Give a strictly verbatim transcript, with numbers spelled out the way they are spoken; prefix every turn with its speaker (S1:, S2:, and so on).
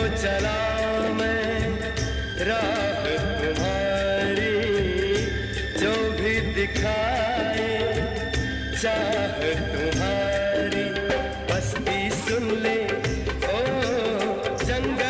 S1: चला मैं राह तुम्हारी, जो भी दिखाए चाह तुम्हारी। बस्ती सुन ले ओ जंग